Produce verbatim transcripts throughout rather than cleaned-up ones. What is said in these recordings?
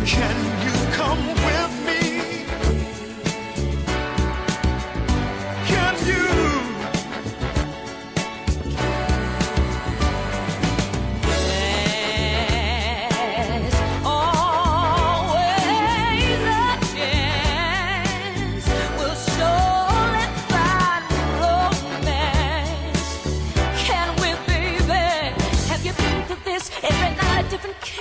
Can you come with me? Can you? There's always a chance we'll surely find romance. Can we, baby? Have you been through this every night a different kiss?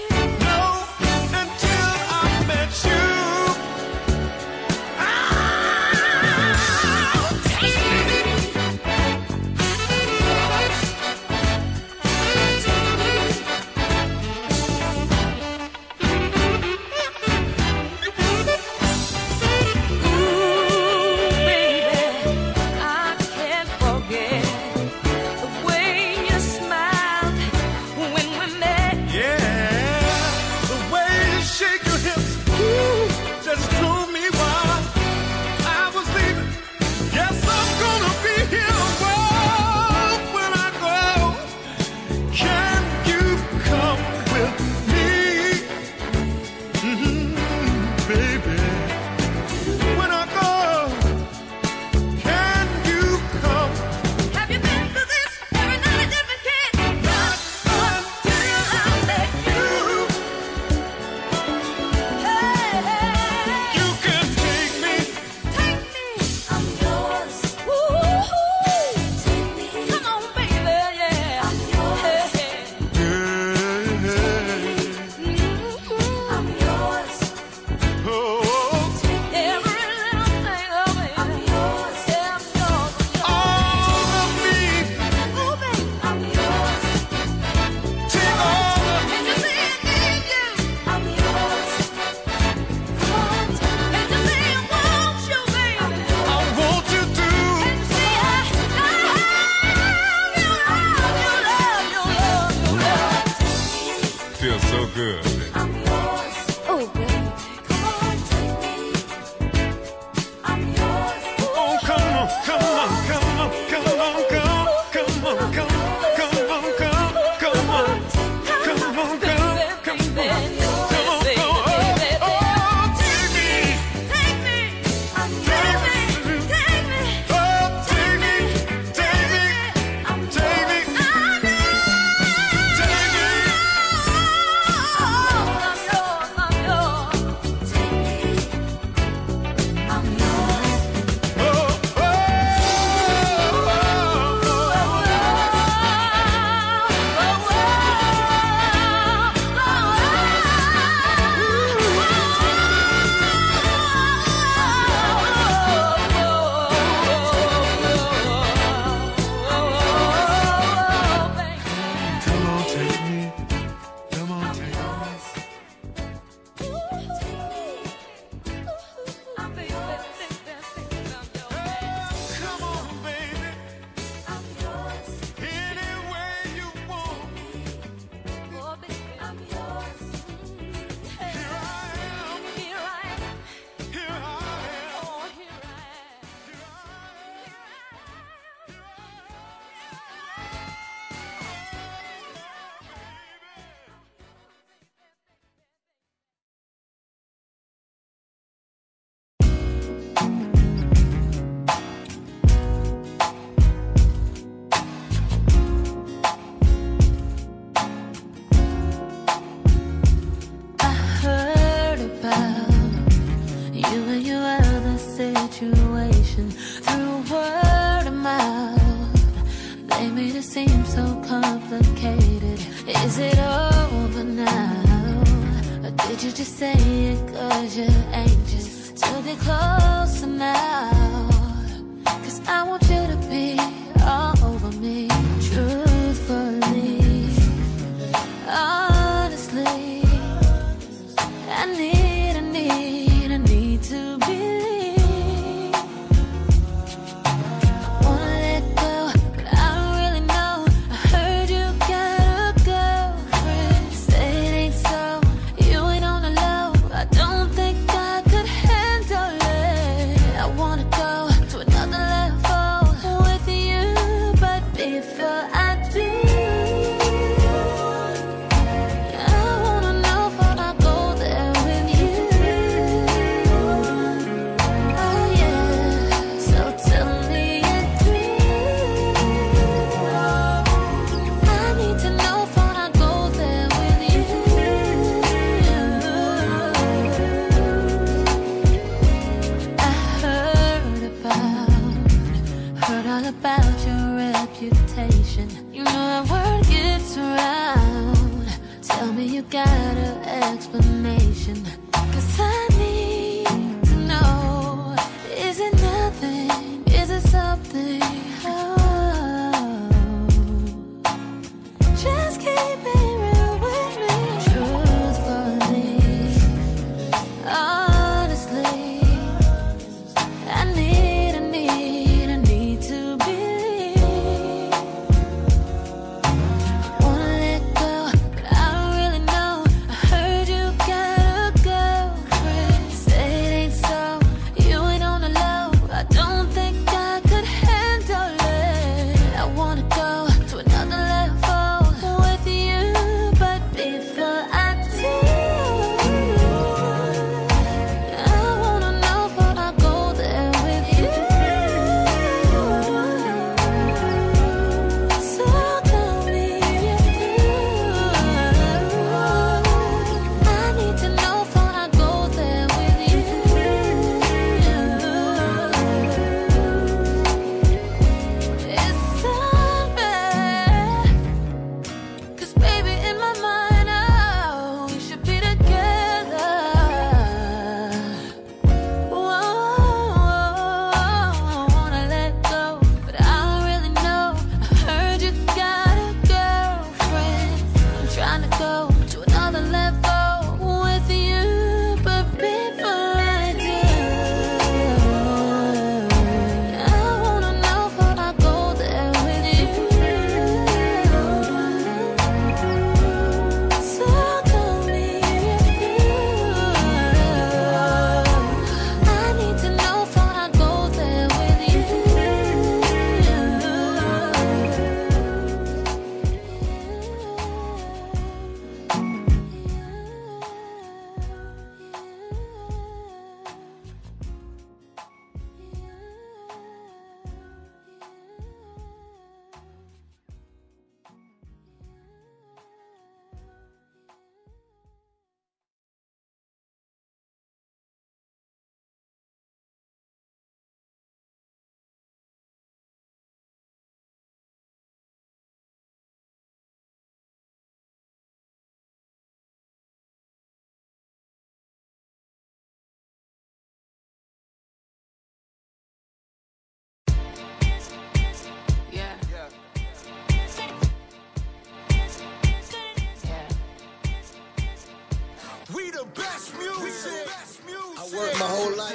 If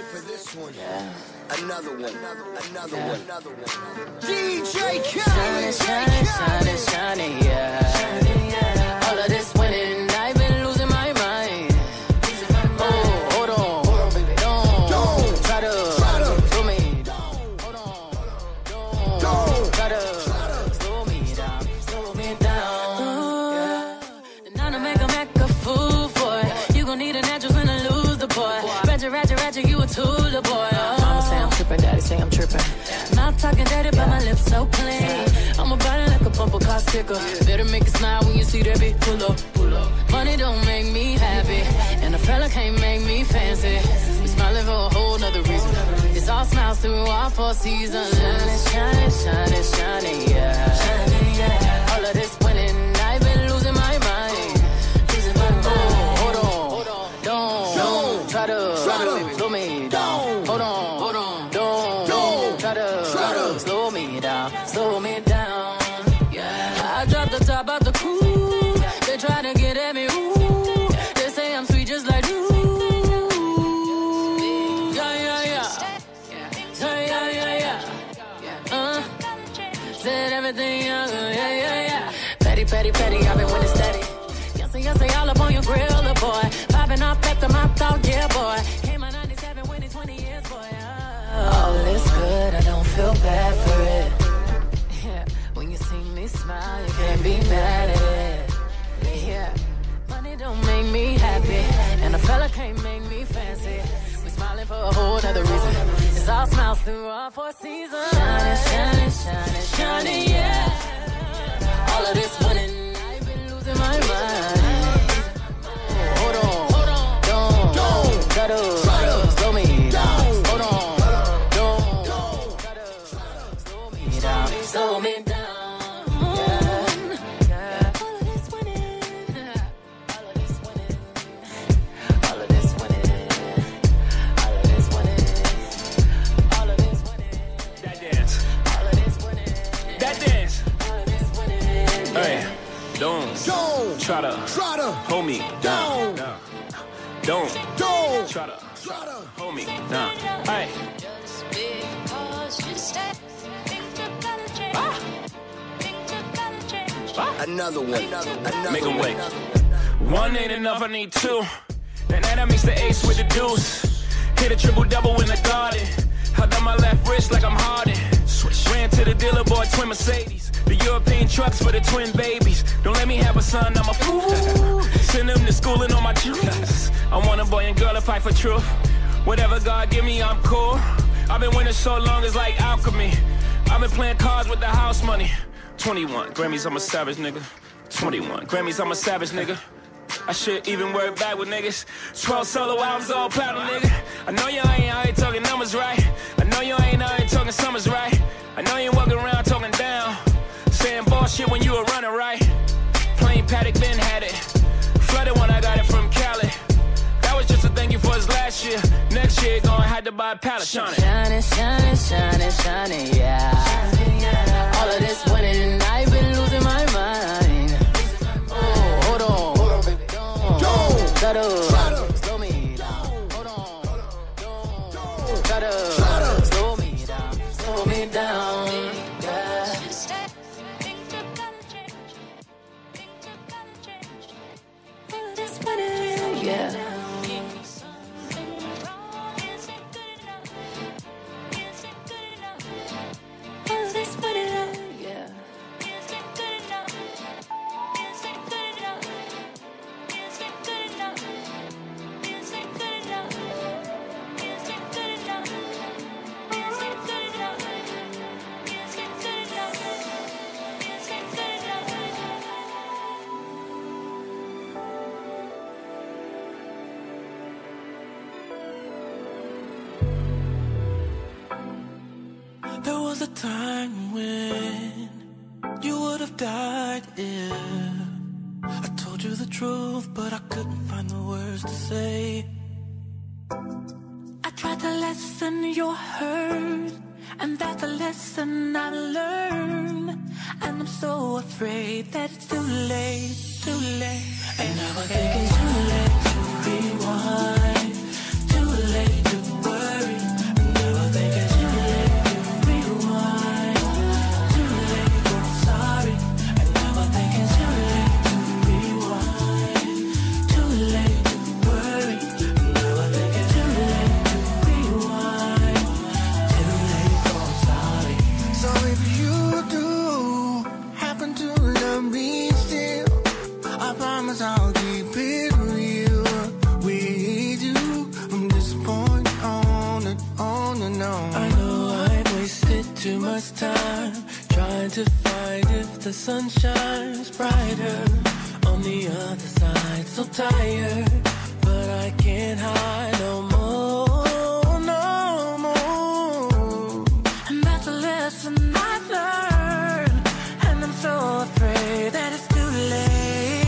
for this one. Another one, another, another one, another one. D J Khaled, shining, shining, shining, yeah. All of this winning, I've been losing my mind. Oh, hold on, don't try to slow me down. Hold on, don't try to slow me down, slow me down. Yeah. Now to make a make a fool for it. You gon' need a natural when I lose the boy. Ratchet, ratchet, ratchet, you a tool, the boy. Mama say I'm tripping, daddy say I'm tripping. Not talking dirty, but my lips so clean. I'm about it like a bumper car sticker. Better make it smile when you see that bitch pull up, pull up. Money don't make me happy, and a fella can't make me fancy. We smiling for a whole nother reason. It's all smiles through our four seasons. Shining, shining, shining, shining, yeah. Shining, yeah. All of this winning, I've been losing my mind. Losing my mind. Oh, hold on, hold on, don't, don't try to, try to slow me down. Hold on, hold on, don't, don't try to, try to slow me down, slow me down. Yeah, I dropped the top out the coupe. They try to get at me, ooh. They say I'm sweet just like you. Yeah, yeah, yeah. Yeah, yeah, yeah, yeah. Uh, said everything young, yeah, yeah, yeah. Petty, petty, petty, I've been winning steady. Yes, and yes, all up on your grill, oh boy. Popping off after my thought, yeah, boy. Came out ninety-seven, winning twenty years, boy. Uh, all is good, I don't feel bad for it. Yeah, when you see me smile, you can't be mad at it. Yeah, money don't make me happy, and a fella can't make me fancy. We smiling for a whole other reason. It's all smiles through all four seasons. Shining, shining, shining, shining, yeah. All of this winning, I've been losing my mind. Hold on, hold on, don't, don't try to, try to slow me down. Hold on, don't, don't try to slow me down, slow me down. Don't, don't try to, try to hold me down. down. Don't, don't try to, try to hold me down. Hey. Just because you said things are gonna change. Ah. Things are gonna change. Ah. Another one, another, another Make 'em one. wait. One ain't enough, I need two. And then I mix the ace with the deuce. Hit a triple double in the garden. Held on my left wrist like I'm Harden. Ran to the dealer, bought twin Mercedes. The European trucks for the twin babies. Don't let me have a son, I'm a fool. Send them to school and on my jewels. I want a boy and girl to fight for truth. Whatever God give me, I'm cool. I've been winning so long, it's like alchemy. I've been playing cards with the house money. twenty-one Grammys, I'm a savage nigga. twenty-one Grammys, I'm a savage nigga. I should even work back with niggas. twelve solo albums, all platinum, nigga. I know you ain't out here talking numbers right. I know you ain't out here talking summers right. I know you ain't walking around talking down. Saying bullshit when you were running right. Plain Paddock, Ben had it. Flooded when I got it from Cali. That was just a thank you for his last year. Next year, gonna have to buy a pallet. Shining, shining, shining, shining, shining, yeah. Shining, yeah. All of this winning, I've been losing my mind. Oh, hold on, hold on, baby. Don't, don't try to, try to slow me down. Hold on, don't, don't try to, try to slow me down, slow me down. Yeah. Things are gonna change. Things are gonna change. All of this winning, yeah. There was a time when you would have died if I told you the truth, but I couldn't find the words to say. I tried to lessen your hurt, and that's a lesson I've learned. And I'm so afraid that it's too late, too late. And now I think it's too late to rewind, too late to worry. to find if the sun shines brighter on the other side. So tired, but I can't hide no more, no more. And that's a lesson I've learned, and I'm so afraid that it's too late.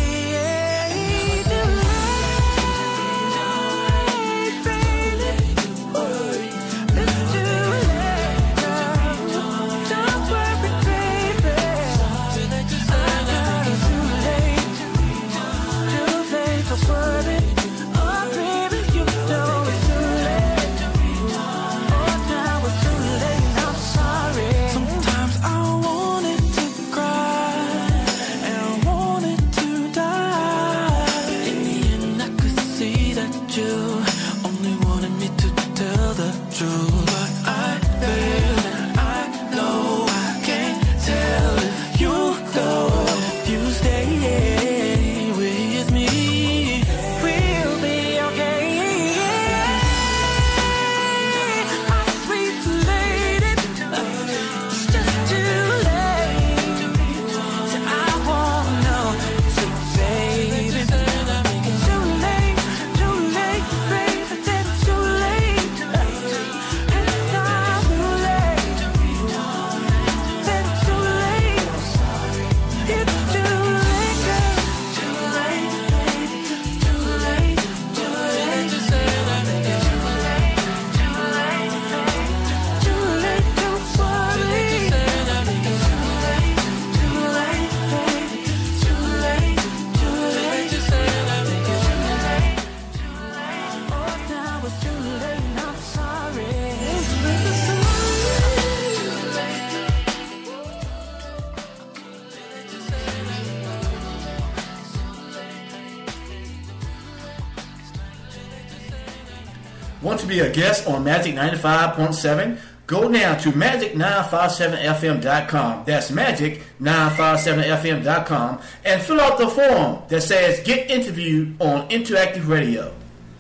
Want to be a guest on Magic ninety-five point seven? Go now to magic nine five seven f m dot com. That's magic nine five seven f m dot com and fill out the form that says Get Interviewed on Interactive Radio.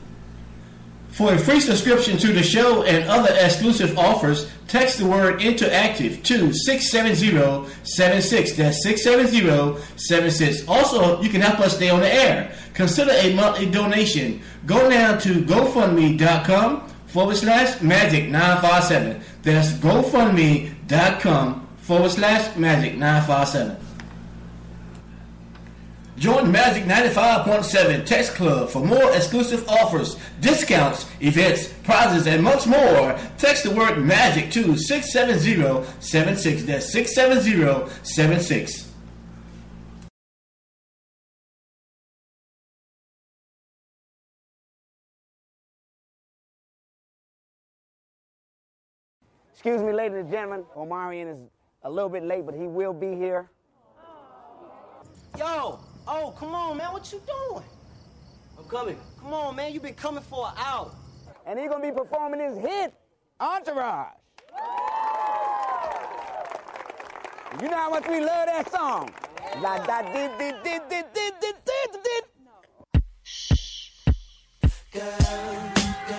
For a free subscription to the show and other exclusive offers, text the word Interactive to six seven zero seven six. That's six seven zero seven six. Also, you can help us stay on the air. Consider a monthly donation. Go now to GoFundMe.com forward slash Magic 957. That's GoFundMe.com forward slash Magic 957. Join Magic ninety-five point seven Text Club for more exclusive offers, discounts, events, prizes, and much more. Text the word MAGIC to six seven zero seven six. That's six seven zero seven six. Excuse me, ladies and gentlemen. Omarion is a little bit late, but he will be here. Yo! Oh, come on, man. What you doing? I'm coming. Come on, man. You been coming for an hour. And he's going to be performing his hit, Entourage. You know how much we love that song? La da did did did did did did did did. Girl.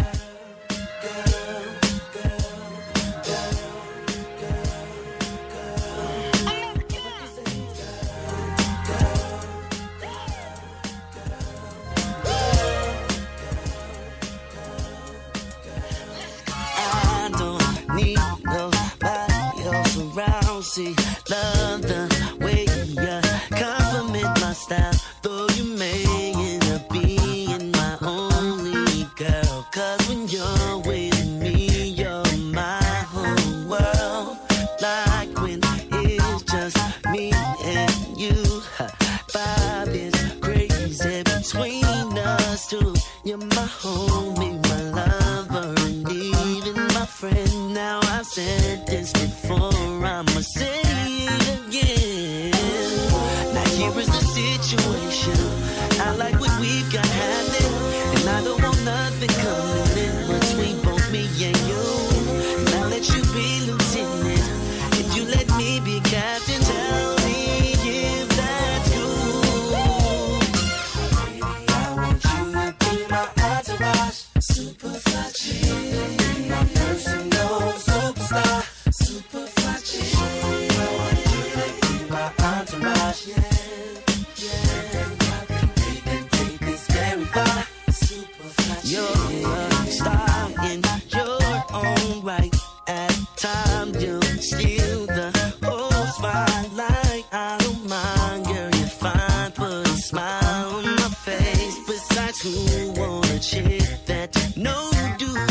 See, love the way you compliment my style, though you may end up being my only girl. Cause when you're with me, you're my whole world. Like when it's just me and you, vibe is crazy between us two. You're my homie, my lover, and even my friend. Now I've said this before, I'ma say it again. Now here is the situation. I like what we've got happening, and I don't want nothing coming in between both me and you. Now let you be lieutenant, if you let me be captain, tell me if that's cool. Baby, I want you to be my entourage, super fly chick, my personal superstar, super fly chick. I want you to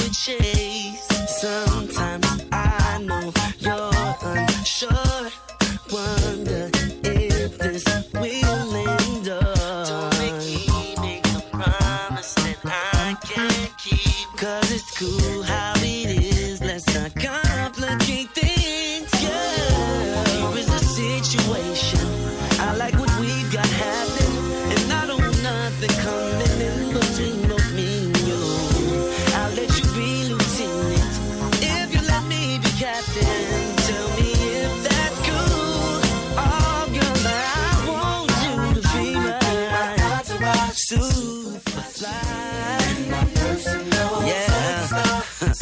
the chase. Sometimes I know you're unsure. Wonder if this will endure. Don't make me make a promise that I can't keep. Cause it's cool how it is. Let's not complicate things. Yeah, here is the situation. I like what we've got happening, and I don't want nothing coming in between both me and you. I'll let you be lieutenant if you let me be captain. Tell me if that's cool. Oh, girl, I want you to be my superfly. Yeah.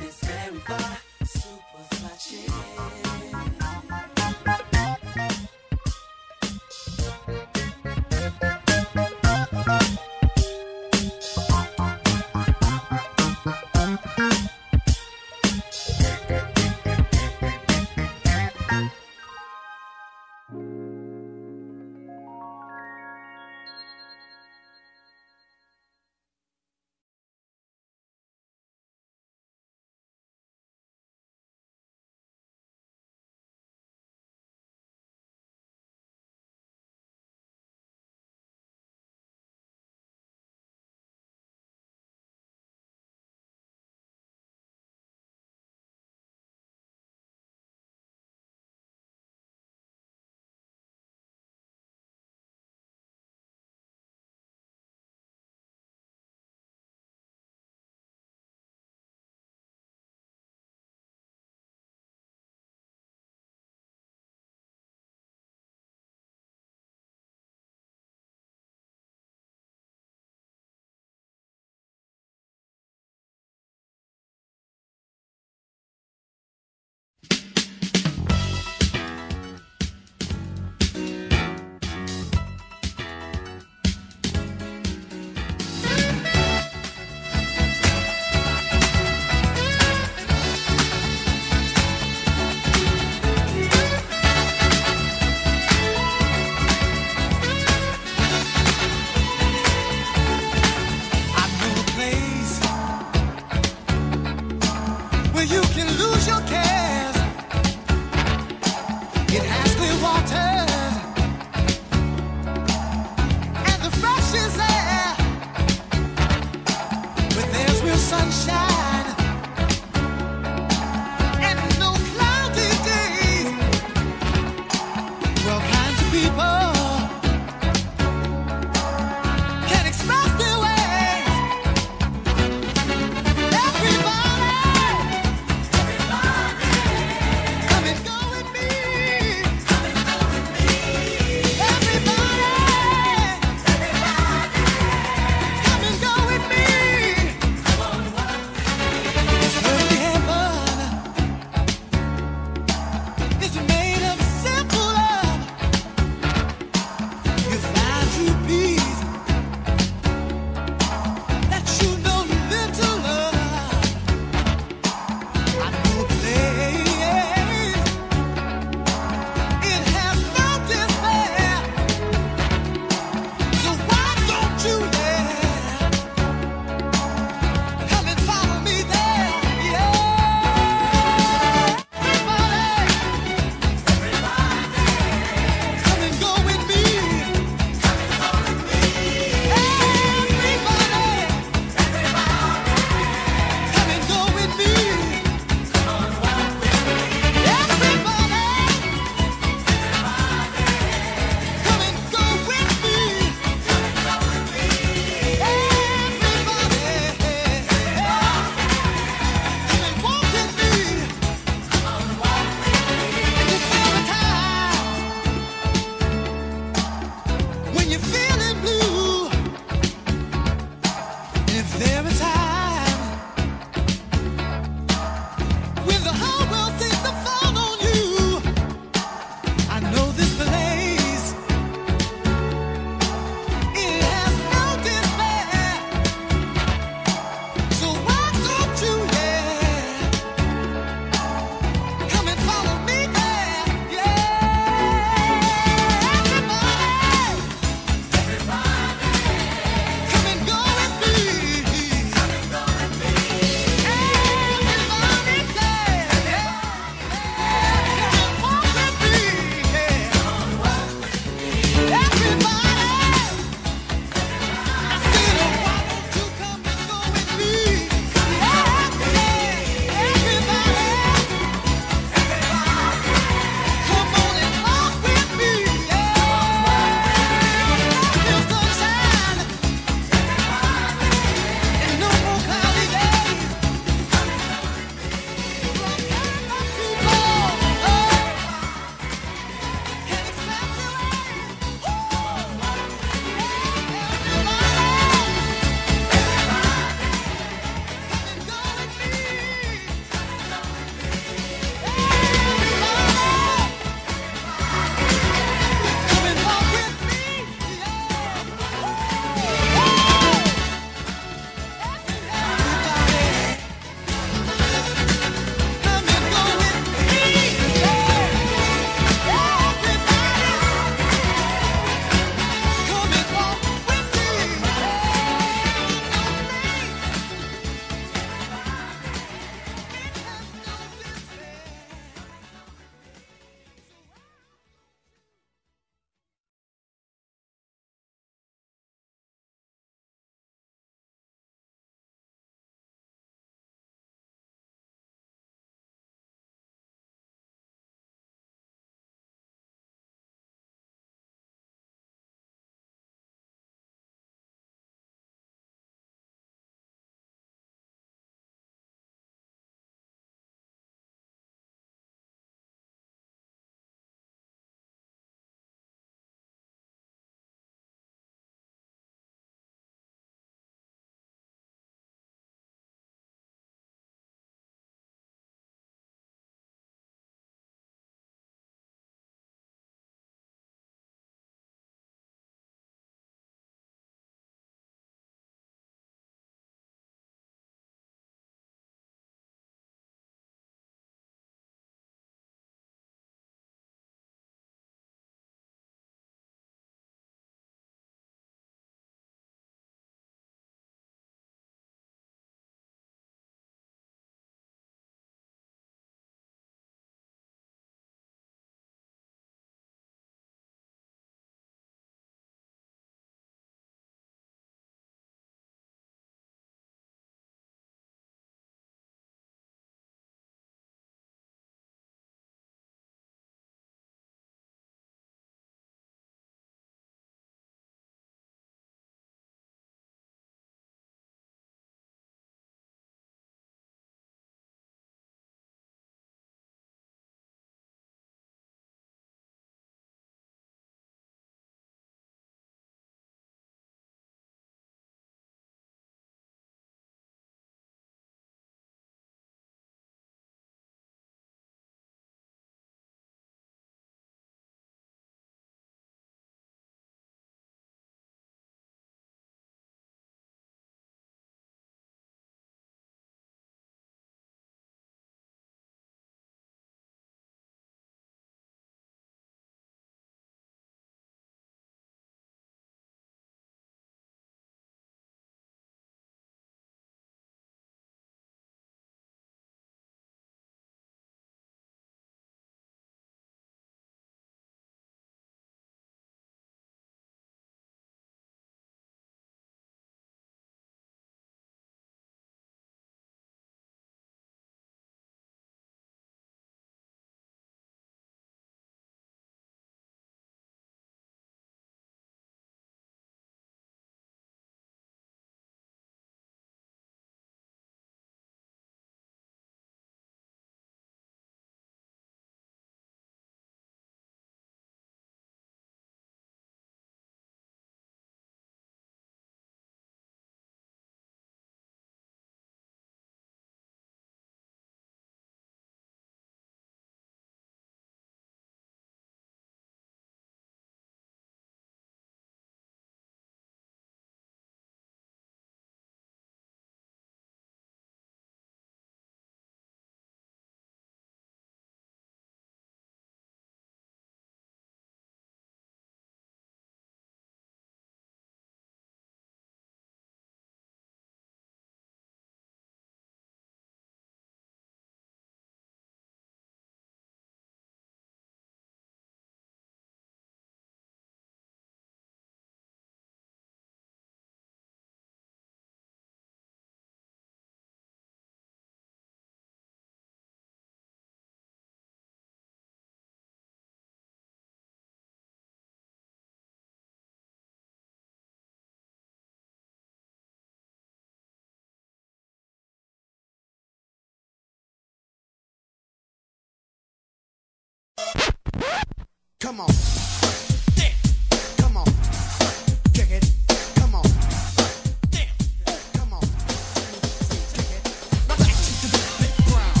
Come on. Come on. Kick it. Come on. Come on. Kick it. Now back to the big ground.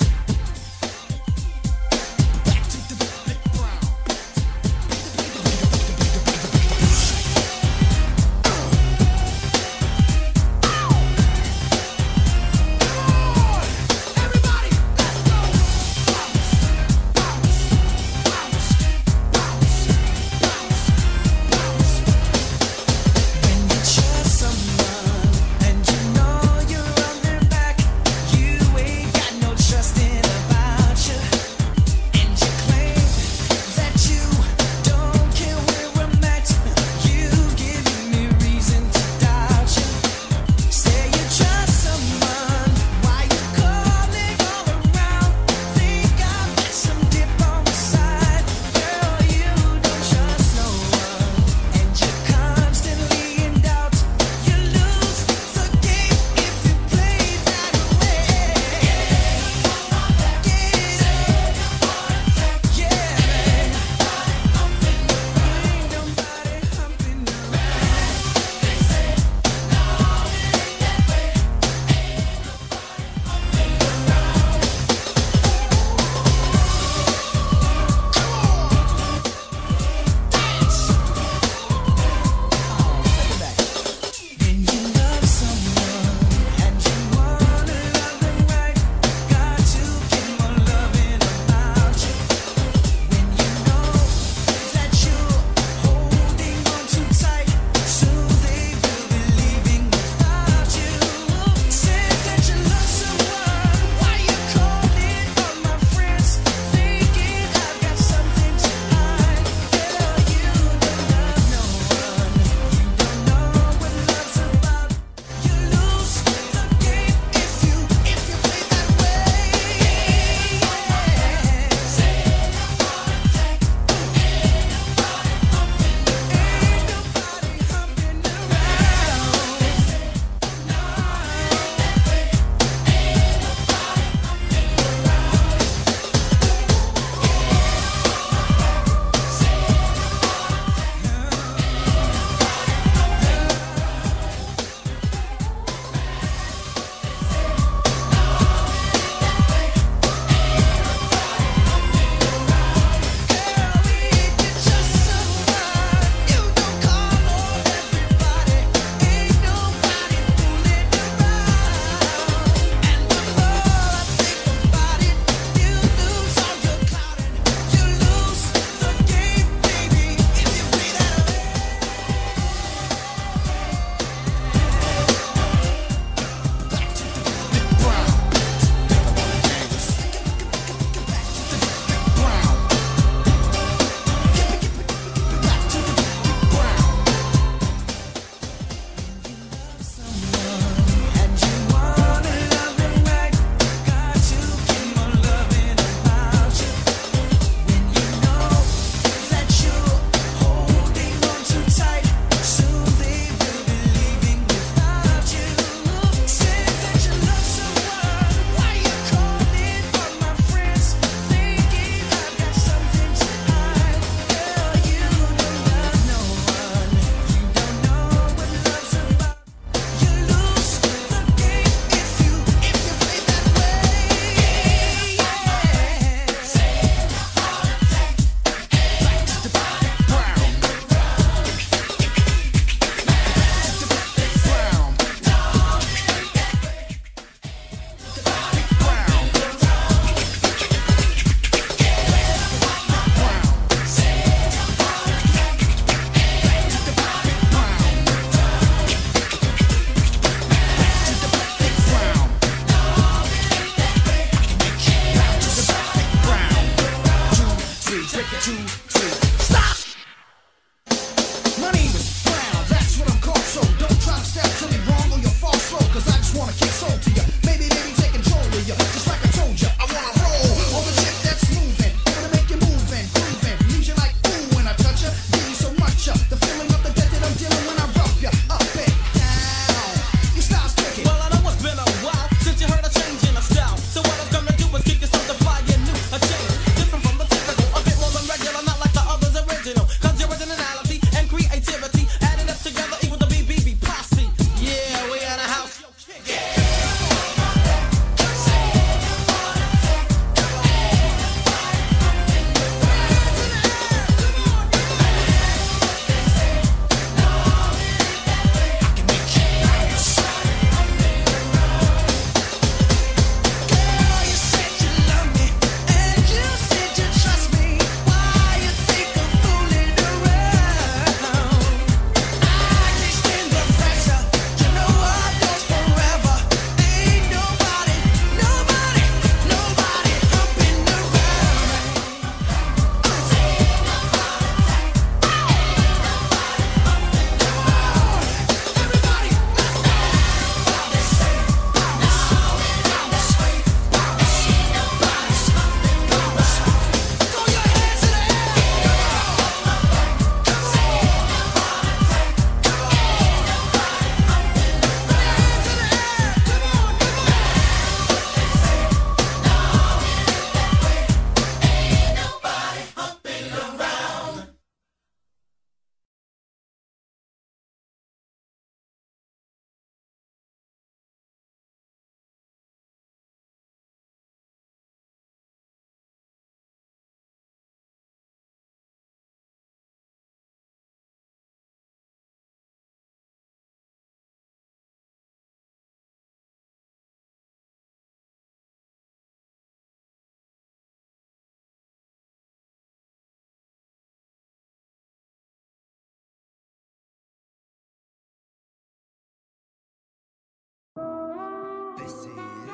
Back to the big ground. Everybody, let's go. Bounce, bounce, bounce.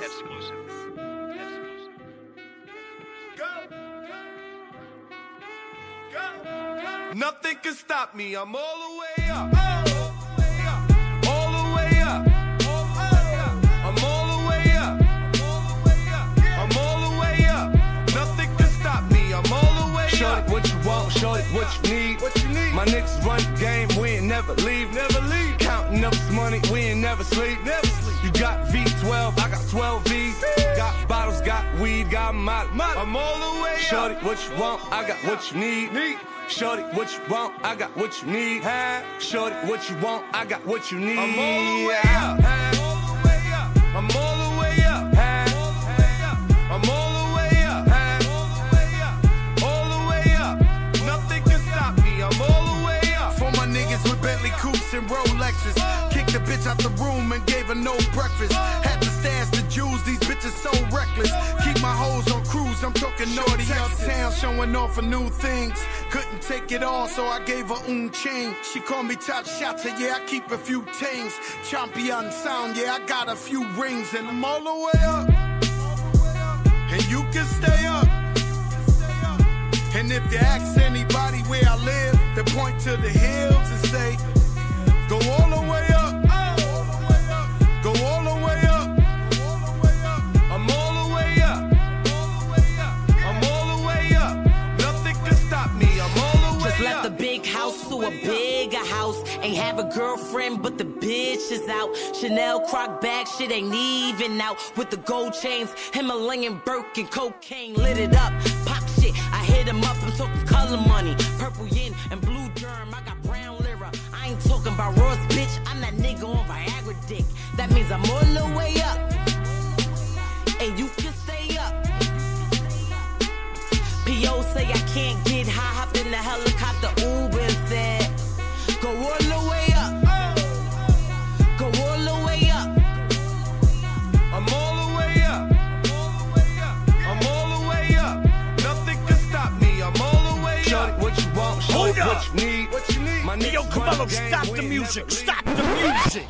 Exclusive. Exclusive. Go. Go. Go. Nothing can stop me. I'm all the way up. All the way up. I'm all the way up. I'm all the way up. Nothing can stop me. I'm all the way up. Shorty, what you want? Shorty, what you need? What you need? My niggas run the game. We ain't never leave. Never leave. Counting up this money. We ain't never sleep. Never sleep. You got V twelve. I got twelve V's. Got bottles. Got weed. Got molly. I'm all the way up. Shorty, what you want? I got what you need. Need. Shorty, what you want? I got what you need. Shorty, what you want? I got what you need. I'm all the way up. I'm all the way up. I'm all the way up. All the way up. Nothing can stop me. I'm all the way up. For my niggas with Bentley coupes and Rolexes, kicked the bitch out the room and gave her no breakfast. Had to stash the jewels. These bitches so reckless. Keep my hoes on cruise. I'm talking naughty uptown, showing off for new things. Couldn't take it all, so I gave her un chain. She called me top shotter, yeah, I keep a few things. Champion sound, yeah, I got a few rings. And I'm all the way up. And you can stay up. And if you ask anybody where I live, they point to the hills and say, go all the way up. Go all the way up. I'm all the way up. I'm all the way up. Nothing can stop me. I'm all the way Just up. left the big house to a bigger house. Ain't have a girlfriend, but the bitch is out. Chanel croc bag, shit ain't even out. With the gold chains, Himalayan Birkin, cocaine lit it up. Pop shit, I hit him up. I'm talking color money, purple yin and blue germ. I got brown lira. I ain't talking about Ross, bitch. I'm that nigga on Viagra dick. That means I'm all the way up, and you can stay up. P O say I can't get high, hop in the helicopter, Uber and said, go all the way up, go all the way up. I'm all the way up. I'm all the way up. Nothing can stop me. I'm all the way up. Shorty, what you want? Shorty, what you need? What you need? My Hey, yo, Camelo, stop the music. Stop the music.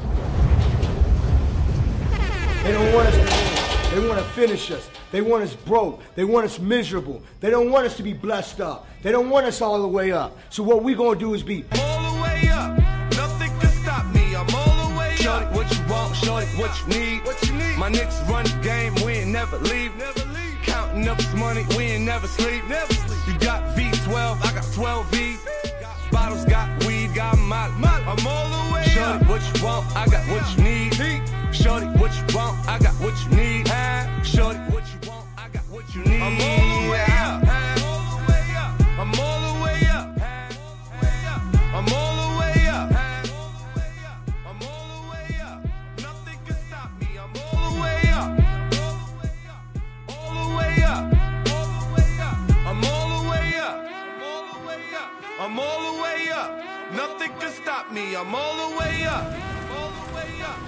They don't want us to win. They want to finish us. They want us broke. They want us miserable. They don't want us to be blessed up. They don't want us all the way up. So what we gonna do is be all the way up. Nothing can stop me. I'm all the way up. Shorty, what you want? Shorty, what you need? What you need? My niggas run the game. We ain't never leave. Never leave. Counting up this money. We ain't never sleep. Never sleep. You got V twelve. I got twelve V's. Bottles. Got weed. Got molly. I'm all the way Shorty, up. Shorty, what you want? I got what you need. Shorty, what you want? I got what you need. Shorty, what you want? I got what you need. I'm all the way up. I'm all the way up. I'm all the way up. I'm all the way up. Nothing can stop me. I'm all the way up. All the way up. I'm all the way up. I'm all the way up. Nothing can stop me. I'm all the way up. All the way up.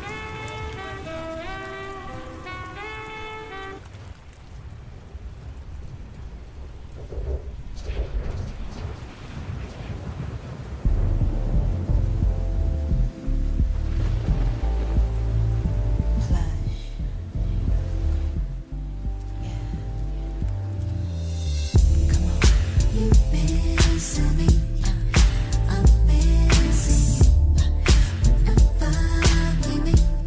I'm missing you. Whenever we meet,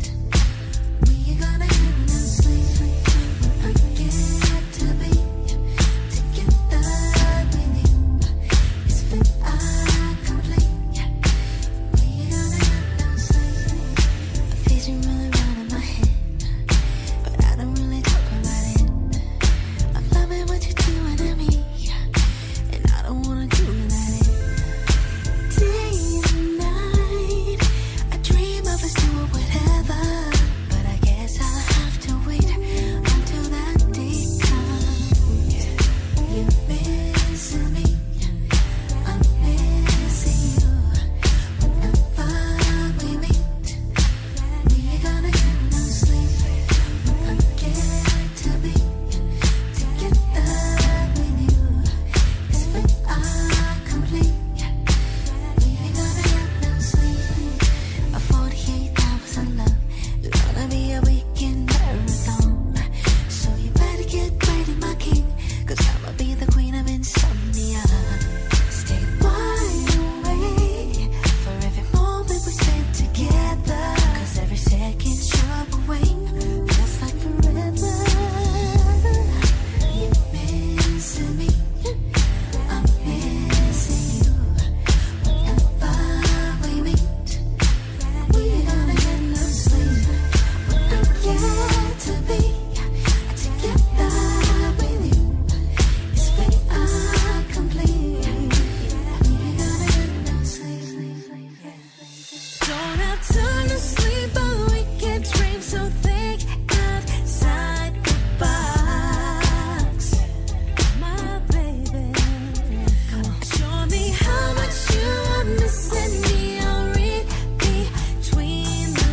Don't have time to sleep, but we can dream. So think outside the box, my baby. Show me how much you are missing me. I'll read between the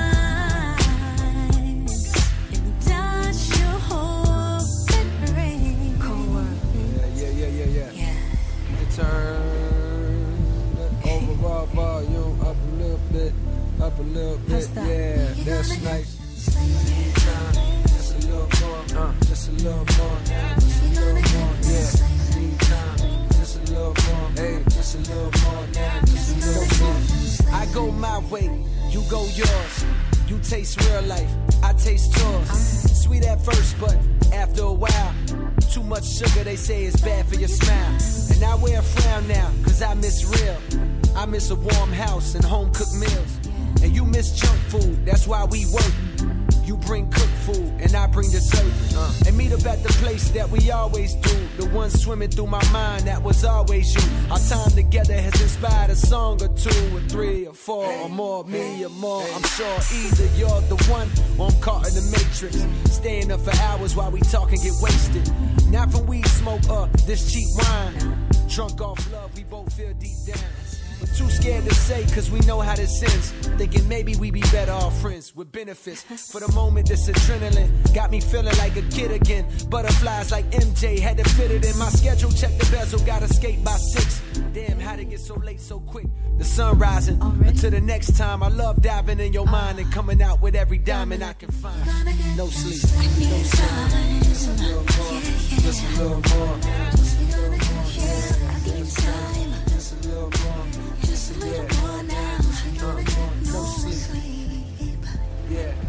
lines and dodge your hope and rain. Yeah, yeah, yeah, yeah, yeah. You turn the overall volume up a little bit, up a little bit. Yeah, that's nice. Just a little more, uh, just a little more, just a little more. Yeah, need time. Just a little more, hey, just a little more, just a little more. I go my way, you go yours. You taste real life, I taste yours. Sweet at first, but after a while, too much sugar, they say it's bad for your smile. And I wear a frown now, cause I miss real. I miss a warm house and home cooked meals. And you miss junk food, that's why we work. You bring cooked food, and I bring dessert. Uh. And meet up at the place that we always do. The one swimming through my mind, that was always you. Our time together has inspired a song or two, or three, or four, or more, me or more. I'm sure either you're the one, or I'm caught in the matrix. Staying up for hours while we talk and get wasted. Not from weed smoke or this cheap wine. Drunk off love, we both feel deep down. But too scared to say, cause we know how this ends. Thinking maybe we be better off friends with benefits. For the moment, this adrenaline got me feeling like a kid again. Butterflies like M J, had to fit it in my schedule. Check the bezel, gotta skate by six. Damn, how'd it get so late so quick? The sun rising. Until the next time, I love diving in your mind and coming out with every diamond I can find. No sleep, no sleep. Just a little more, just a little more. Just a little more, yeah. Just a little more. Just a little more now. No sleep. Yeah.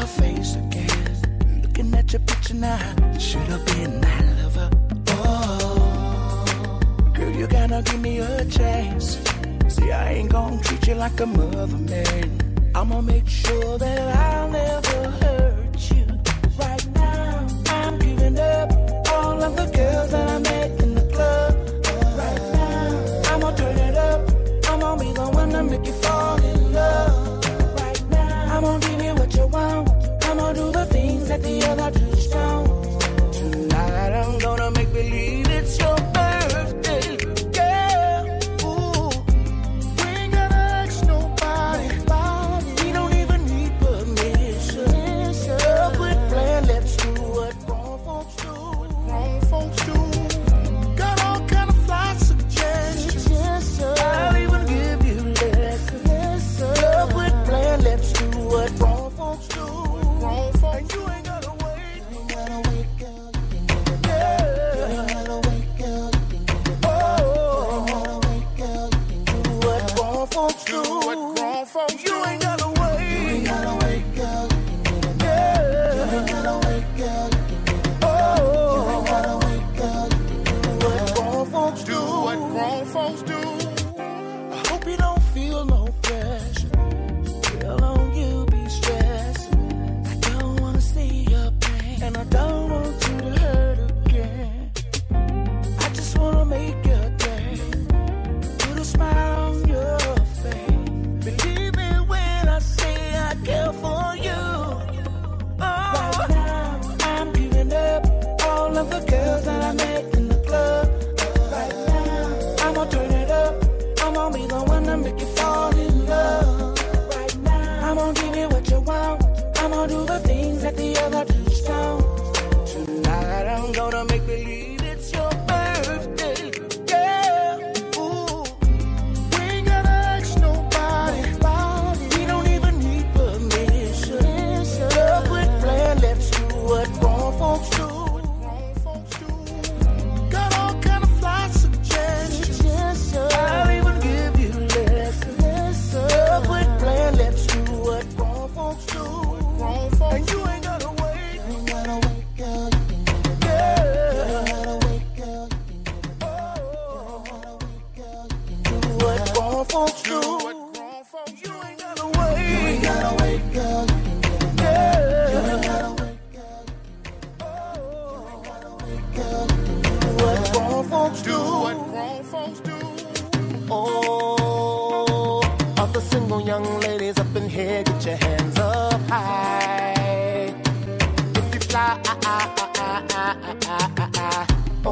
your face again. Looking at your picture now, should have been my lover. Oh, girl, you gotta give me a chance. See, I ain't gonna treat you like a mother, man. I'ma make sure that I'll never hurt you. Right now, I'm giving up all of the girls that I met in the club. Right now, I'ma turn it up. I'm gonna be the one to make you fall in love. Right now, I'm gonna give you what you want. I'm gonna do the things that the other two don't. Tonight, I'm gonna make believe it's your birthday. Yeah, ooh. We ain't gotta ask nobody. We don't even need permission. Girl, quit playing, let's do what grown folks do. Grown folks do. Got all kind of fly suggestions. I'll even give you lessons. Girl, quit playing, let's do what grown folks do. Grown folks, and you ain't gotta wait. You ain't gotta wait, girl. You can get it back. You ain't gotta wait, girl. You can get it back. You ain't gotta wait, girl. You can do what grown folks do. What grown folks do. You ain't gotta wait. You ain't gotta wait, girl. You can get it back. You ain't gotta wait, girl. You can get it back. You ain't gotta wait, girl. You can do what grown folks do. What grown folks do. I hope you don't feel no pressure. Girl, don't you be stressed. I don't wanna see your pain, and I don't want you to hurt again. I just wanna make your day. Put a smile on your face. Believe me when I say I care for you. Oh, right now, I'm giving up all of the girls that I met in the club. Right now, I'm gonna turn it up. I'm gonna be the one to make you fall in love. Right now, I'm gonna give you what you want. I'm gonna do the things that the other two don't. Tonight, I'm gonna make believe it's your birthday. Yeah, ooh. We ain't gotta ask nobody. We don't even need permission. Girl, quit playing, let's do what grown folks do. Got all kind of fly suggestions. I'll even give you lessons. Girl, quit playing, let's do what grown folks do. Grown folks, and you ain't gotta wait. You ain't gotta wait, girl. You can get it back. You ain't gotta wait, girl. You can get it back. You ain't gotta wait, girl. You can do what grown folks do. You ain't gotta wait. You ain't gotta wait, girl. You can get it back. You ain't gotta wait, girl. You ain't gotta wait, girl. You can do what grown folks do. What grown folks do. Oh, all the single young ladies up in here, get your hands up high. If you fly, ah, ah, ah, ah, ah, ah, ah, ah.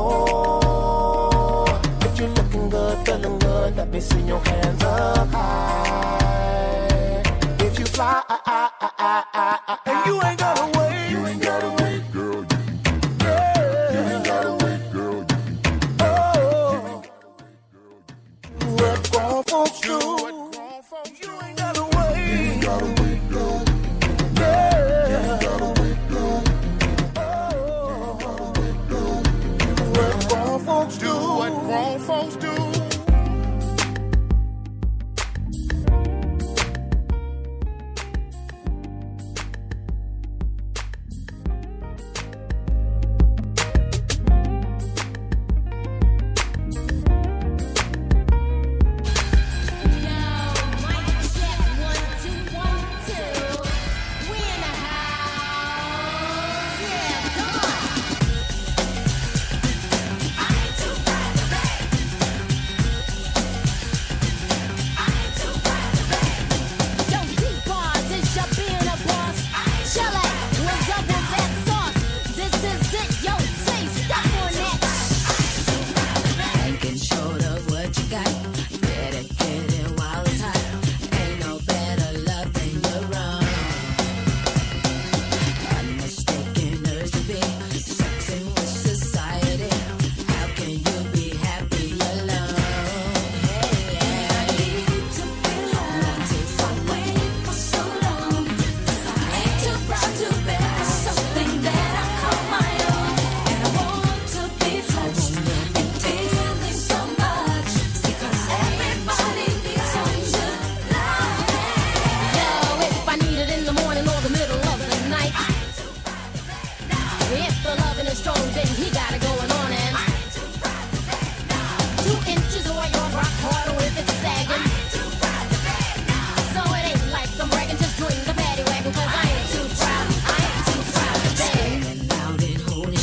Oh, if you're looking good, feeling good, let me see your hands up high. If you fly, ah, ah, ah, ah, ah, ah, And you ain't gotta wait. you ain't gotta wait, girl. You can get it back. You ain't gotta wait, girl. You can get it back. Do what grown folks do. You ain't gotta wait. You ain't gotta wait, girl. You can get it back. You ain't gotta wait, girl. You can get it back. You ain't gotta wait, girl. You can get it What back. grown folks do. What grown folks do.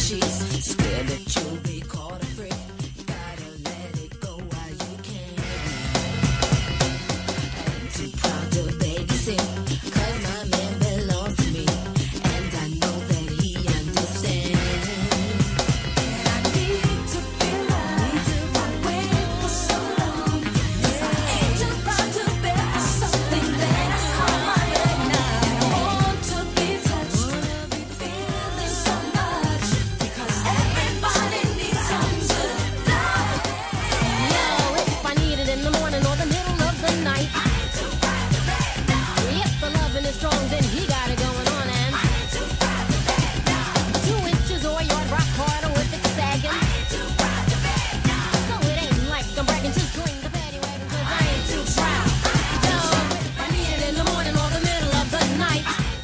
sheets. It's clear that you'll be caught afraid. You gotta let it go while you can. I ain't too proud to babysit, 'cause my man belongs to me, and I know that he understands. And I need to feel like I've waited for so long. Yes, I ain't too proud to beg for something that I call my own now. And I want to be touched, be feeling so much, because everybody needs some good love. Yo, if I need it in the morning or the middle of the night, if the loving is strong, then he got it going on. And two inches or a yard rock hard, or if it's sagging. So it ain't like I'm bragging, just bring the paddy wagon, 'cause I ain't too proud. Yo, if I need it in the morning or the middle of the night,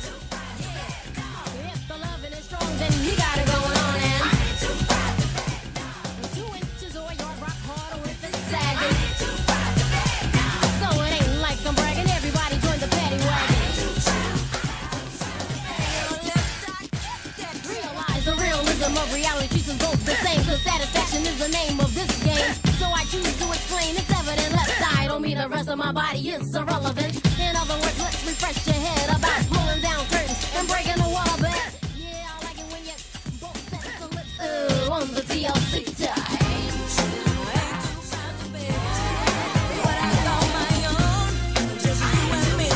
if the loving is strong, then he got it going on. And two inches or a yard rock hard, or if it's sagging. So it ain't like I'm bragging, everybody join the paddy wagon. Realize the realism of reality treats us both the same, 'cause satisfaction is the name of this game. So I choose to explain, it's evident left eye don't mean the rest of my body is irrelevant. In other words, let's refresh your head about pulling down curtains and breaking the wall bed. Yeah, I like it when you both sets of lips ooh, on the T L C time. What I call my own, just you and me.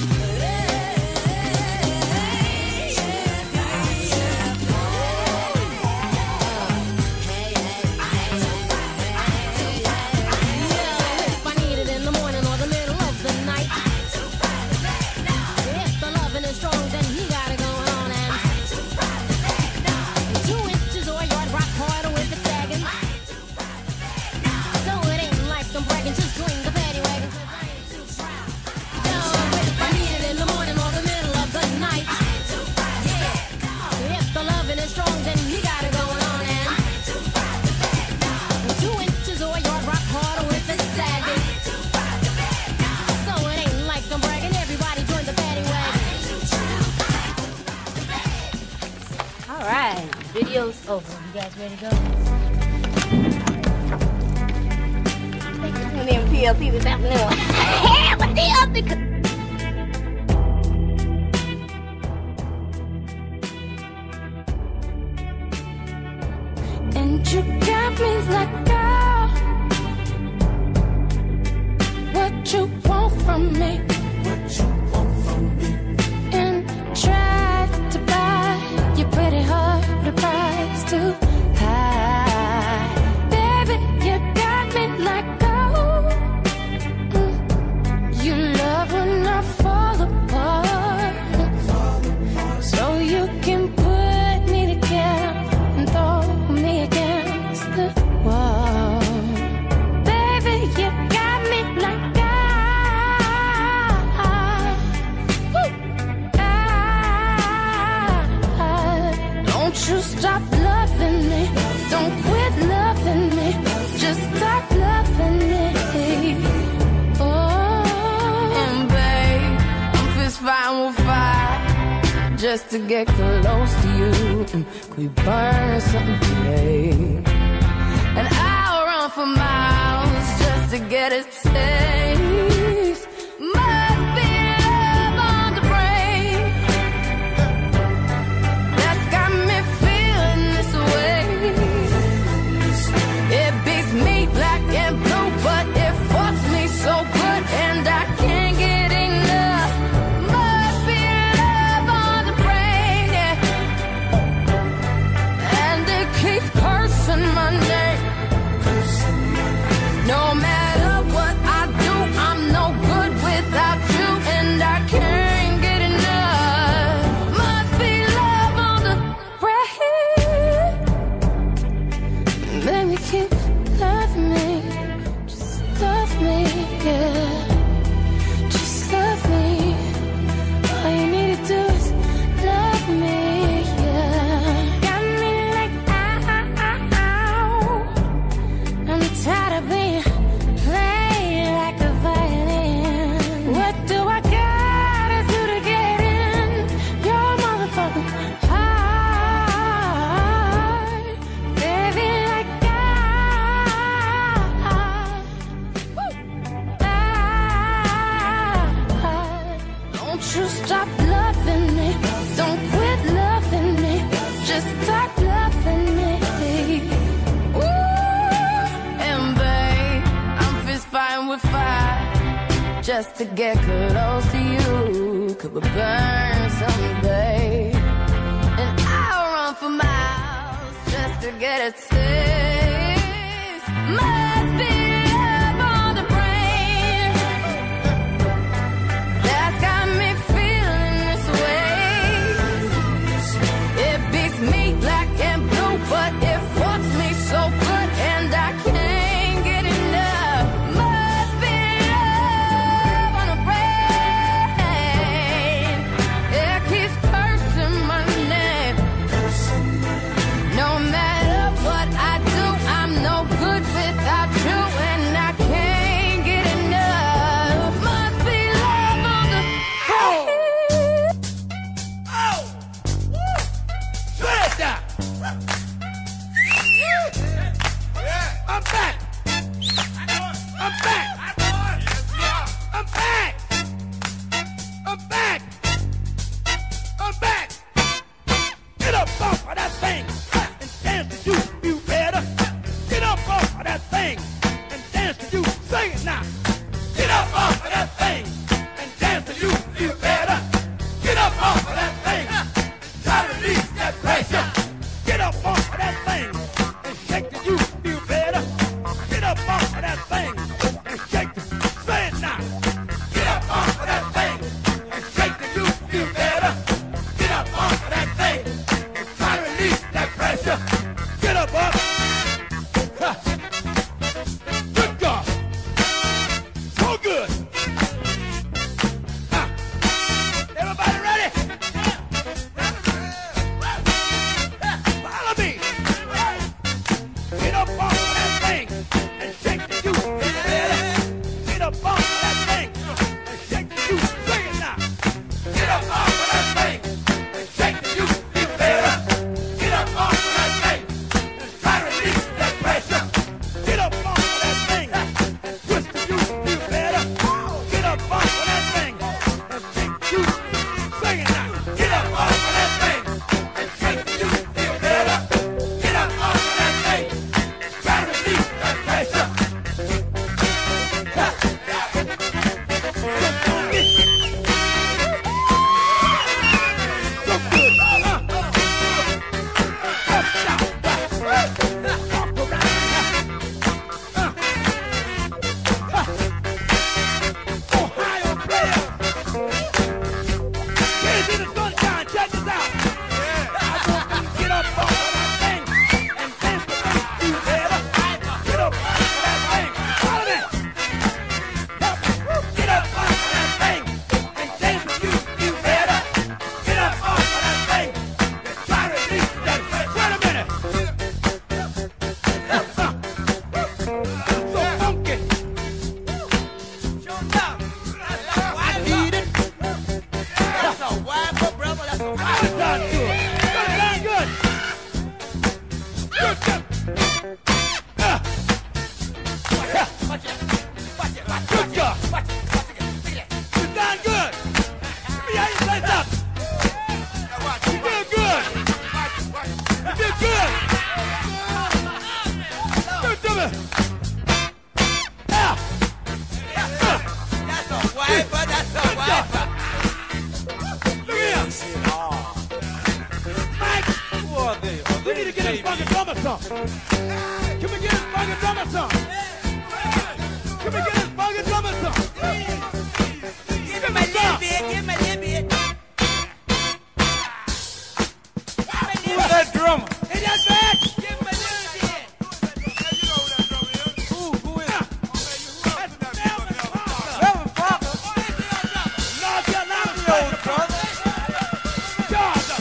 If I need it in the morning or the middle of the night, if the loving is strong, then he got it going on. And two inches or a yard rock hard, or if it's sagging. So it ain't like I'm bragging, just bring the paddy wagon, 'cause I ain't too proud. Yo, if I need it in the morning or the middle of the night, if the loving is strong, then he got it going on. And two inches or a yard rock hard, or if it's sagging. So it ain't like I'm bragging, everybody join the paddy wagon. All right, video's over. You guys ready to go? Tune in P L P this afternoon. What the other? And you got me like, girl, what you want from me? What you want from me? And tried to buy your pretty heart, the price too high. Baby, you got me like, oh, mm, you love when I fall apart, so you can put me together and throw me against the wall. Baby, you got me like I, woo, I, don't you stop loving me, don't quit loving me, just stop loving me. Oh, and babe, I'm fist fighting with fire just to get close to you. Mm, Could we burn something today? And I'll run for miles just to get a taste. Must be love on the brain that's got me feeling this way. It beats me black and blue, but it fucks me so good, and I can't get enough. Must be love on the brain, yeah. And it keeps cursing my name. No matter what I do, just to get close to you. Could we burn someday? And I'll run for miles just to get a taste. Must be love on the brain that's got me feeling this way. It beats me black and blue, but it fucks me so good, and I can't get enough. Must be love on the brain. It keeps cursing my name. No matter what I do, I'm no good without you, and I can't get enough. Must be love on the brain. Oh! Smash that! I'm back! I'm back! I'm back! I'm back! I'm back! Get up off of that thing and dance to you, you better. Get up off of that thing and dance to you. Sing it now. Get up off of that thing and dance to you, you better. Get up off of that thing. Try to release that pressure. Get up off of that thing and shake to you, you better. Get up off of that thing and shake to. Say it now. Get up off of that thing and shake to you, you better. Get up off of that thing and try to release that pressure. Get up up. Ha. Good God. So good. Ha. Everybody ready? Follow me. Get up off of that thing and shake the you, you better. Get up off of that thing and shake the you. Sing it now. Get up off of that thing and shake the you, you better. Get up off of that thing and try to release that pressure. Get up off of that thing and twist the you, you better. Get up off of that thing and shake the you. Sing it now. Get up off of that thing and shake the you, you better. Get up off of that thing and try to release that pressure. Ha. So funky. So good. Huh? Up, down, back. Walk around. Huh? Huh? Ohio players. Here's in the sunshine. Check this out. I want you to get up off of that thing and dance the thing, you better. Get up off of that thing. Follow me. Get up off of that thing and dance with you, you better. Get up off of that thing and try to release that pressure. Wait a minute. Huh. So funky. I need it. That's a wiper, brother. That's a wiper. Good time, good. Good time, good. Good job. Ah. Yeah. Good job. You done good. Let me hear you say something. You did good. You did good. Good to me. Yeah. That's a wiper. That's a wiper. Look here. Mike. We need to get this fucking drummer some. Can we get this fucking drummer some? Can we get this fucking drummer some? Give him a little bit. Give him a little bit. Who's that drummer? Is that bad? Give him a little bit. Who? Who is it? That's Melvin Parker. Melvin Parker? North Carolina, brother. Georgia.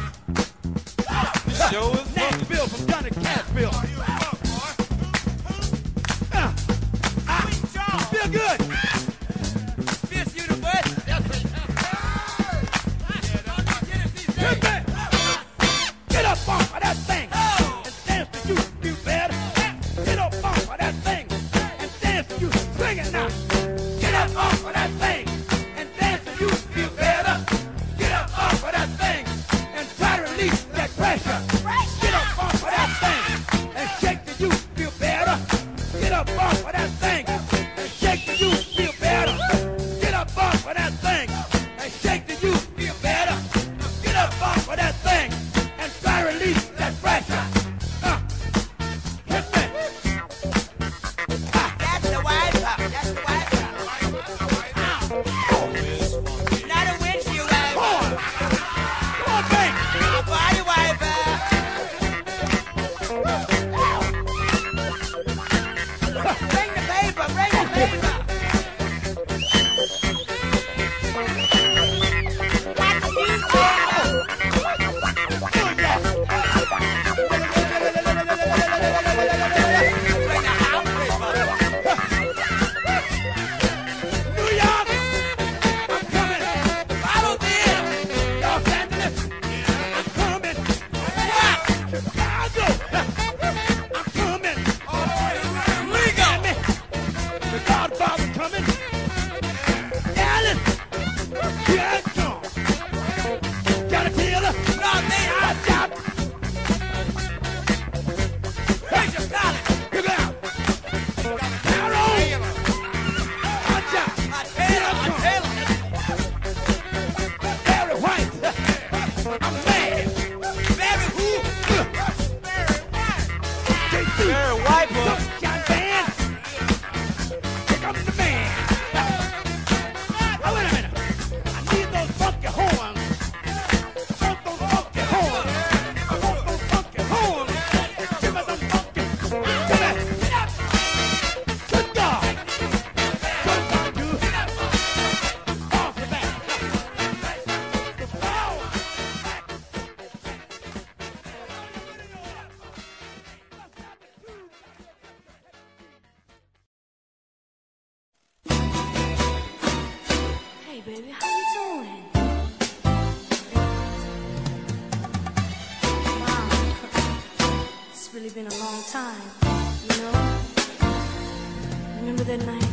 Show us Nashville from Johnny Cashville. Uh, I feel good. baby, how you doing? Wow, it's really been a long time, you know? Remember that night?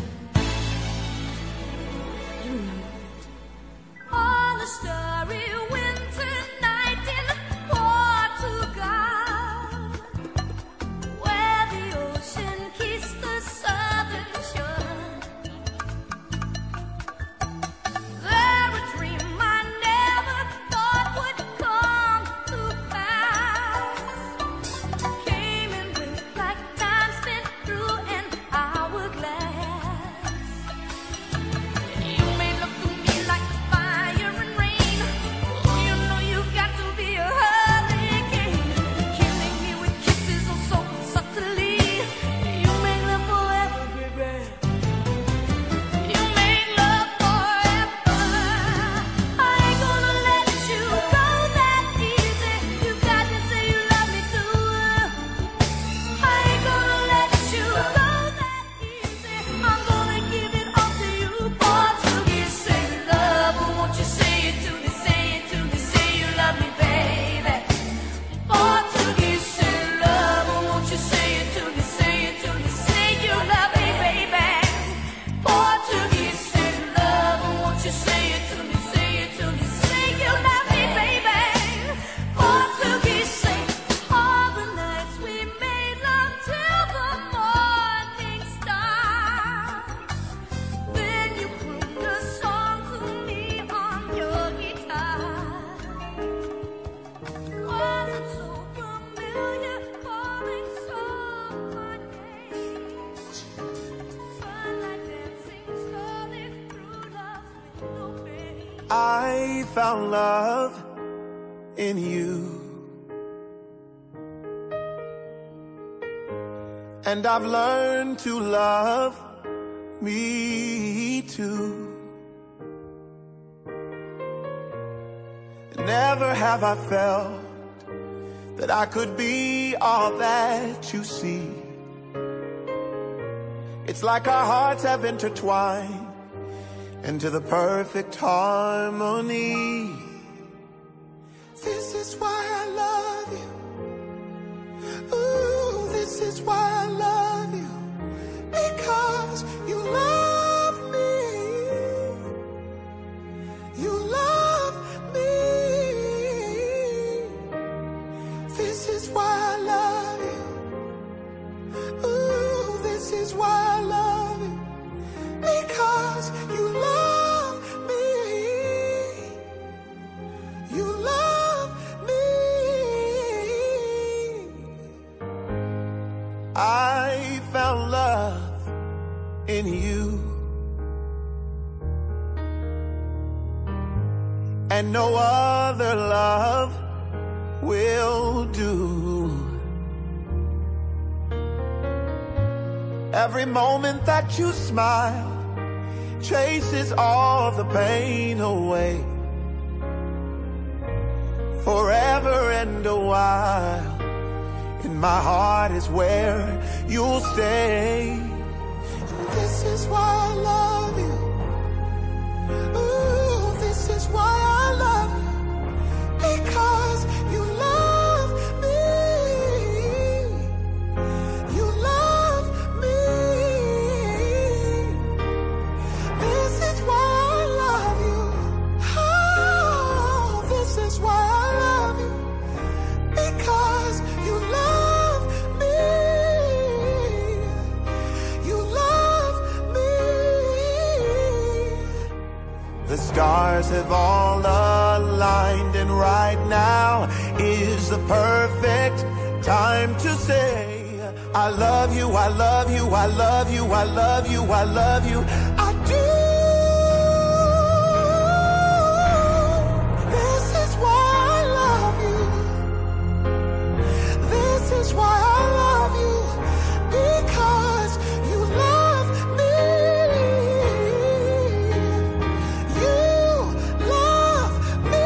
You remember. On a starry winter night in Portugal, where the ocean kissed the southern shore. There a dream I never thought would come to pass came and went like time spent through an hourglass. You made love to me like fire and rain. Oh, you know you got to be a hurricane, killing me with kisses oh so subtly. You make love forever, baby. You make love forever. I ain't gonna let you go that easy. You got to say you love me too. I ain't gonna let you go that easy. I'm gonna give it all to you. Portuguese, say love, but won't you say it to me? Say it to me. Say you love me, baby. Portuguese, say love, but won't you say it to me? Say it to me. Say you love me, baby. Portuguese, say love, but won't you say it to me? Say it to me. Say you love me, baby. Portuguese, say all the nights we made love till the morning star. Then you crooned a song to me on your guitar. Was it so familiar, calling so my name? Sunlight dancing slowly through love's window pane. I found love in you, and I've learned to love me too. Never have I felt that I could be all that you see. It's like our hearts have intertwined into the perfect harmony. This is why I love you. Ooh, this is why I love you. Because you love me. You love me. This is why I love you. Ooh, this is why I love you. Because you love me. You love me. I found love in you, and no other love will do. Every moment that you smile chases all the pain away. Forever and a while, in my heart is where you'll stay. This is why I love you. Ooh, this is why I love you. Because you love me. You love me. This is why I love you. Oh, this is why I love you. Because you love me. You love me. The stars have all aligned, and right now is the perfect time to say, I love you, I love you, I love you, I love you, I love you, I do. This is why I love you. This is why I love you. Because you love me. You love me.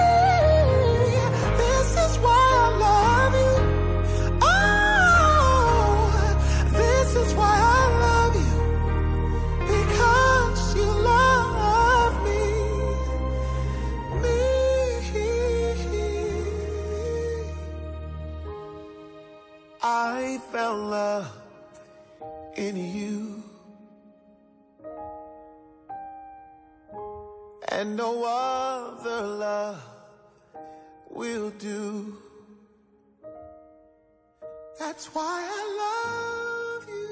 This is why I love you. Oh, this is why I love you. Because I found love in you, and no other love will do. That's why I love you.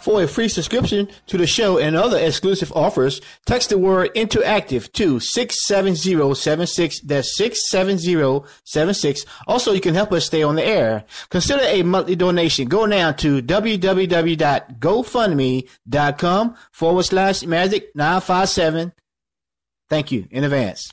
For a free subscription to the show and other exclusive offers, text the word interactive to six seven zero seven six. That's six seven zero seven six. Also, you can help us stay on the air. Consider a monthly donation. Go now to www.gofundme.com forward slash magic 957. Thank you in advance.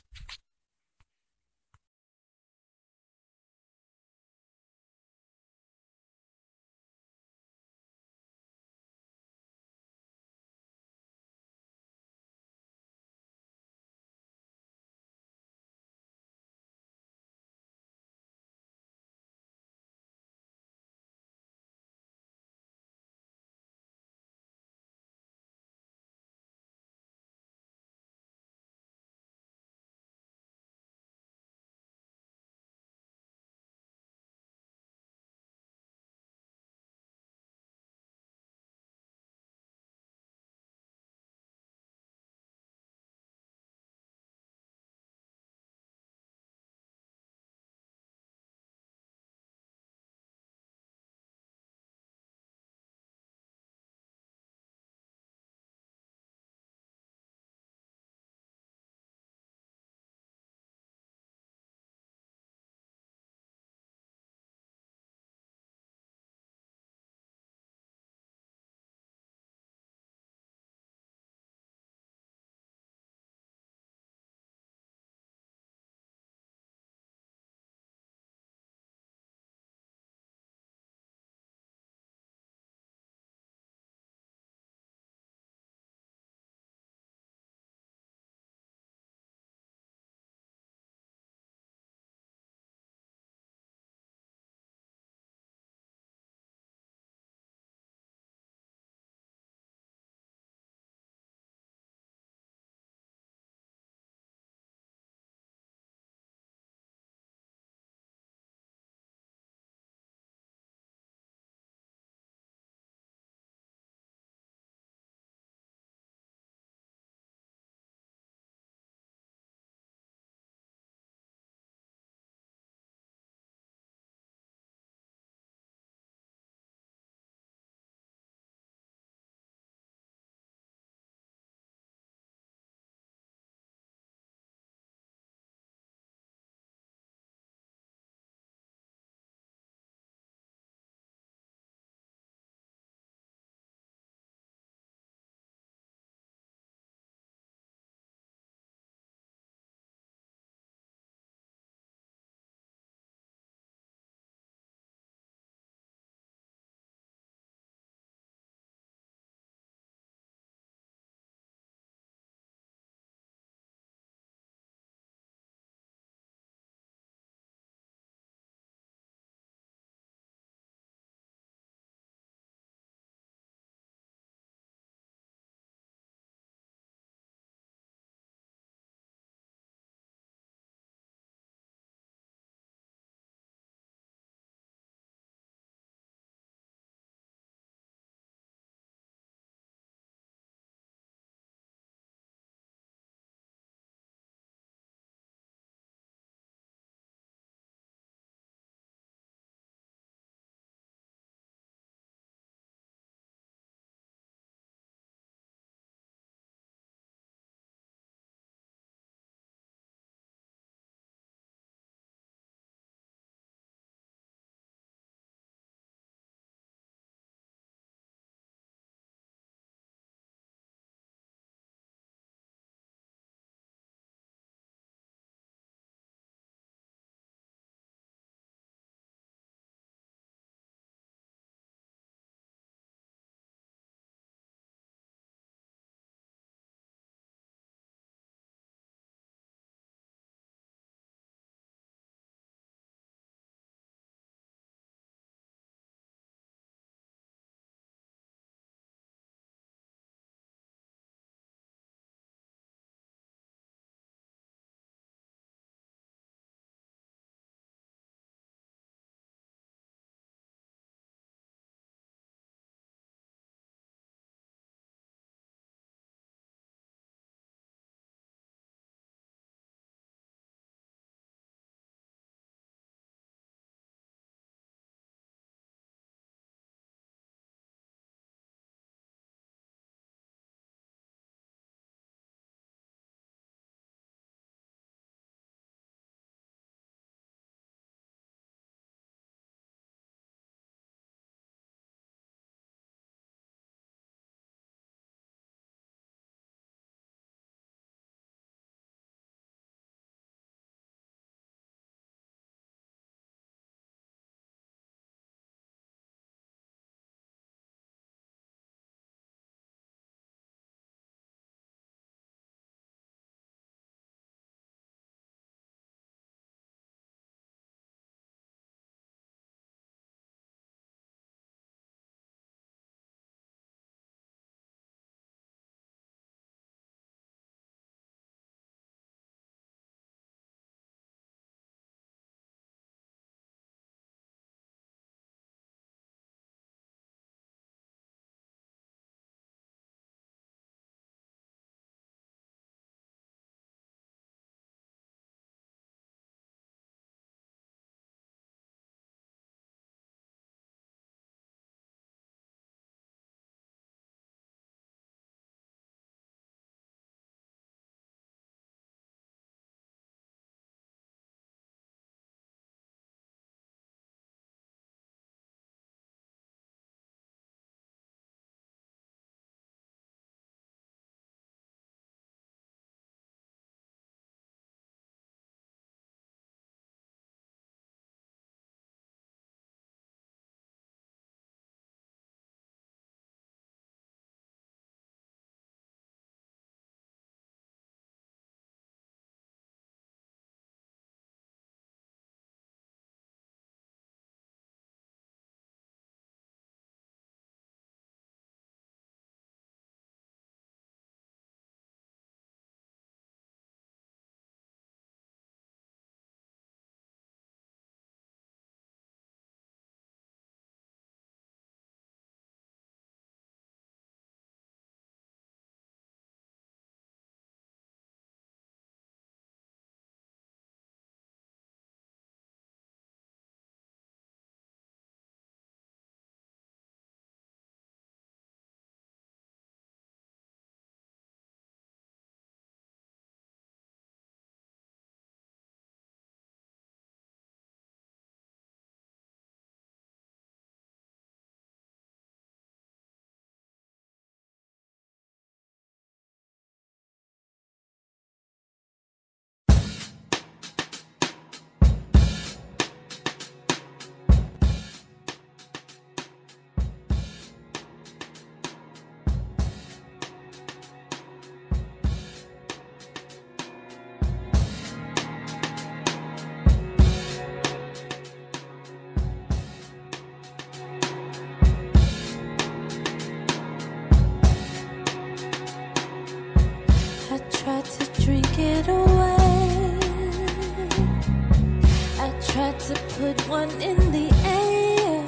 to put one in the air.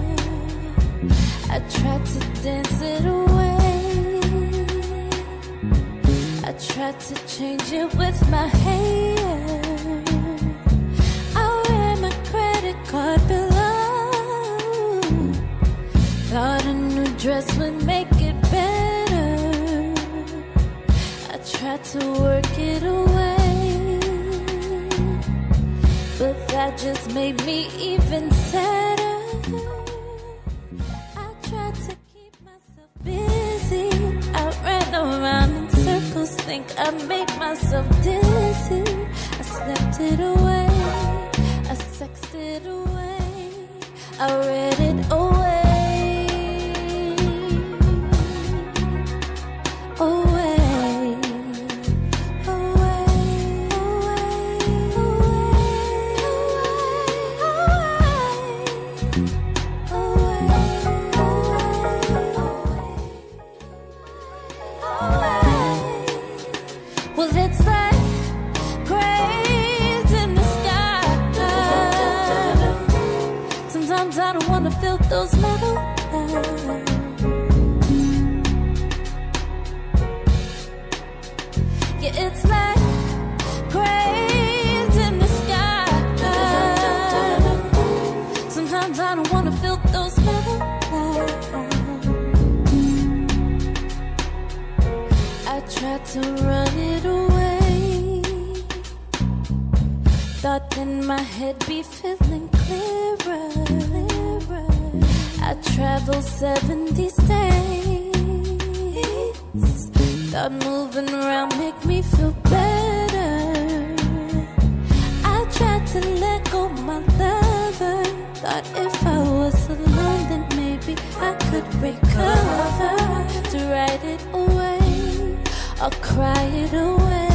I tried to dance it away. I tried to change it with my hair. I wear my credit card below. Thought a new dress would make it better. I tried to work it away, but that just made me even sadder. I tried to keep myself busy. I ran around in circles, think I made myself dizzy. I slept it away, I sexed it away, I read it away. Away, away, well, it's like grays in the sky. Sometimes I don't wanna feel those metal eyes. Yeah, it's like grays in the sky. Sometimes I don't wanna feel those metal eyes. I tried to run it away. Thought in my head be feeling clearer. I traveled seventy states. Thought moving around make me feel better. I tried to let go my lover. Thought if I was alone then maybe I could recover. To write it away or cry it away.